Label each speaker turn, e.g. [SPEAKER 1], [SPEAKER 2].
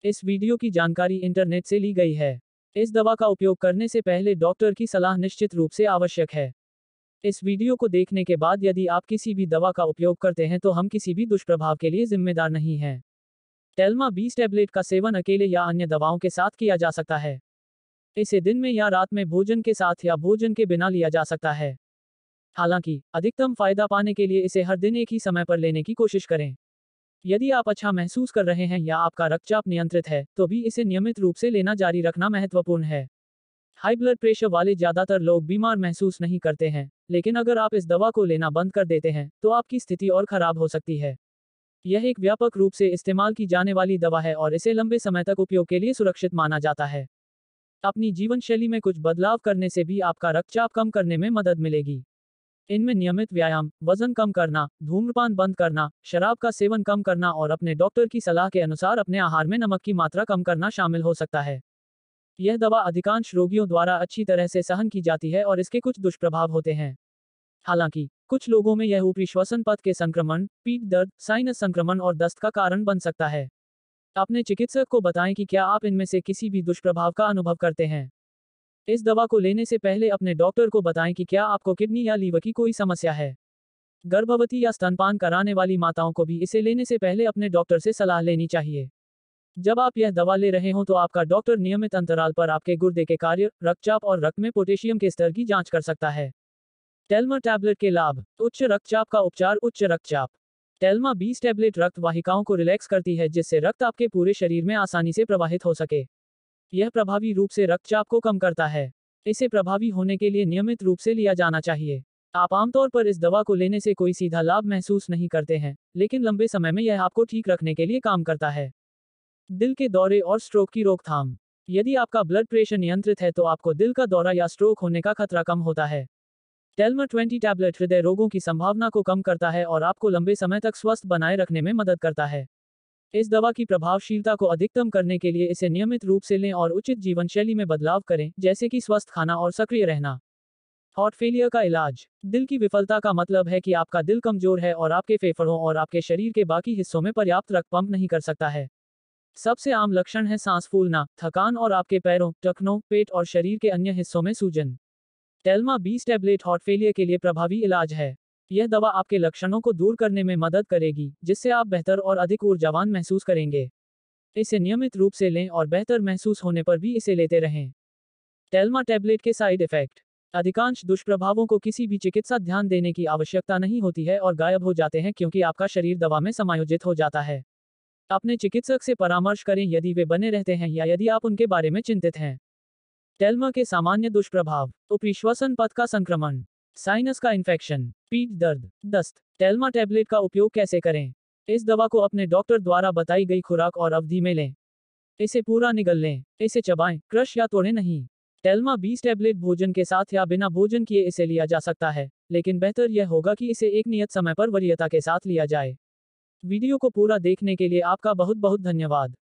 [SPEAKER 1] इस वीडियो की जानकारी इंटरनेट से ली गई है। इस दवा का उपयोग करने से पहले डॉक्टर की सलाह निश्चित रूप से आवश्यक है। इस वीडियो को देखने के बाद यदि आप किसी भी दवा का उपयोग करते हैं तो हम किसी भी दुष्प्रभाव के लिए जिम्मेदार नहीं हैं। टेल्मा 20 टैबलेट का सेवन अकेले या अन्य दवाओं के साथ किया जा सकता है। इसे दिन में या रात में भोजन के साथ या भोजन के बिना लिया जा सकता है। हालांकि अधिकतम फायदा पाने के लिए इसे हर दिन एक ही समय पर लेने की कोशिश करें। यदि आप अच्छा महसूस कर रहे हैं या आपका रक्तचाप नियंत्रित है, तो भी इसे नियमित रूप से लेना जारी रखना महत्वपूर्ण है। हाई ब्लड प्रेशर वाले ज्यादातर लोग बीमार महसूस नहीं करते हैं, लेकिन अगर आप इस दवा को लेना बंद कर देते हैं, तो आपकी स्थिति और खराब हो सकती है। यह एक व्यापक रूप से इस्तेमाल की जाने वाली दवा है और इसे लंबे समय तक उपयोग के लिए सुरक्षित माना जाता है। अपनी जीवन शैली में कुछ बदलाव करने से भी आपका रक्तचाप कम करने में मदद मिलेगी। इनमें नियमित व्यायाम, वजन कम करना, धूम्रपान बंद करना, शराब का सेवन कम करना और अपने डॉक्टर की सलाह के अनुसार अपने आहार में नमक की मात्रा कम करना शामिल हो सकता है। यह दवा अधिकांश रोगियों द्वारा अच्छी तरह से सहन की जाती है और इसके कुछ दुष्प्रभाव होते हैं। हालांकि कुछ लोगों में यह ऊपरी श्वसन पथ के संक्रमण, पीठ दर्द, साइनस संक्रमण और दस्त का कारण बन सकता है। अपने चिकित्सक को बताएं कि क्या आप इनमें से किसी भी दुष्प्रभाव का अनुभव करते हैं। इस दवा को लेने से पहले अपने डॉक्टर को बताएं कि क्या आपको किडनी या लीवर की कोई समस्या है। गर्भवती या स्तनपान कराने वाली माताओं को भी इसे लेने से पहले अपने डॉक्टर से सलाह लेनी चाहिए। जब आप यह दवा ले रहे हों तो आपका डॉक्टर नियमित अंतराल पर आपके गुर्दे के कार्य, रक्तचाप और रक्त में पोटेशियम के स्तर की जांच कर सकता है। टेल्मा टैबलेट के लाभ। उच्च रक्तचाप का उपचार। उच्च रक्तचाप। टेल्मा 20 टैबलेट रक्त वाहिकाओं को रिलैक्स करती है जिससे रक्त आपके पूरे शरीर में आसानी से प्रवाहित हो सके। यह प्रभावी रूप से रक्तचाप को कम करता है। इसे प्रभावी होने के लिए नियमित रूप से लिया जाना चाहिए। आप आमतौर पर इस दवा को लेने से कोई सीधा लाभ महसूस नहीं करते हैं, लेकिन लंबे समय में यह आपको ठीक रखने के लिए काम करता है। दिल के दौरे और स्ट्रोक की रोकथाम। यदि आपका ब्लड प्रेशर नियंत्रित है तो आपको दिल का दौरा या स्ट्रोक होने का खतरा कम होता है। टेल्मा 20 टैबलेट हृदय रोगों की संभावना को कम करता है और आपको लंबे समय तक स्वस्थ बनाए रखने में मदद करता है। इस दवा की प्रभावशीलता को अधिकतम करने के लिए इसे नियमित रूप से लें और उचित जीवन शैली में बदलाव करें, जैसे कि स्वस्थ खाना और सक्रिय रहना। हार्ट फेलियर का इलाज। दिल की विफलता का मतलब है कि आपका दिल कमजोर है और आपके फेफड़ों और आपके शरीर के बाकी हिस्सों में पर्याप्त रक्त पंप नहीं कर सकता है। सबसे आम लक्षण है सांस फूलना, थकान और आपके पैरों, टखनों, पेट और शरीर के अन्य हिस्सों में सूजन। टेल्मा 20 टैबलेट हार्ट फेलियर के लिए प्रभावी इलाज है। यह दवा आपके लक्षणों को दूर करने में मदद करेगी, जिससे आप बेहतर और अधिक ऊर्जावान महसूस करेंगे। इसे नियमित रूप से लें और बेहतर महसूस होने पर भी इसे लेते रहें। टेल्मा टैबलेट के साइड इफेक्ट। अधिकांश दुष्प्रभावों को किसी भी चिकित्सा ध्यान देने की आवश्यकता नहीं होती है और गायब हो जाते हैं क्योंकि आपका शरीर दवा में समायोजित हो जाता है। अपने चिकित्सक से परामर्श करें यदि वे बने रहते हैं या यदि आप उनके बारे में चिंतित हैं। टेल्मा के सामान्य दुष्प्रभाव। ऊपरी श्वसन पथ का संक्रमण, साइनस का इन्फेक्शन, पीठ दर्द, दस्त। टेल्मा टैबलेट का उपयोग कैसे करें। इस दवा को अपने डॉक्टर द्वारा बताई गई खुराक और अवधि में लें। इसे पूरा निगल लें। इसे चबाएं, क्रश या तोड़ें नहीं। टेल्मा 20 टैबलेट भोजन के साथ या बिना भोजन किए इसे लिया जा सकता है, लेकिन बेहतर यह होगा कि इसे एक नियत समय पर वरीयता के साथ लिया जाए। वीडियो को पूरा देखने के लिए आपका बहुत बहुत धन्यवाद।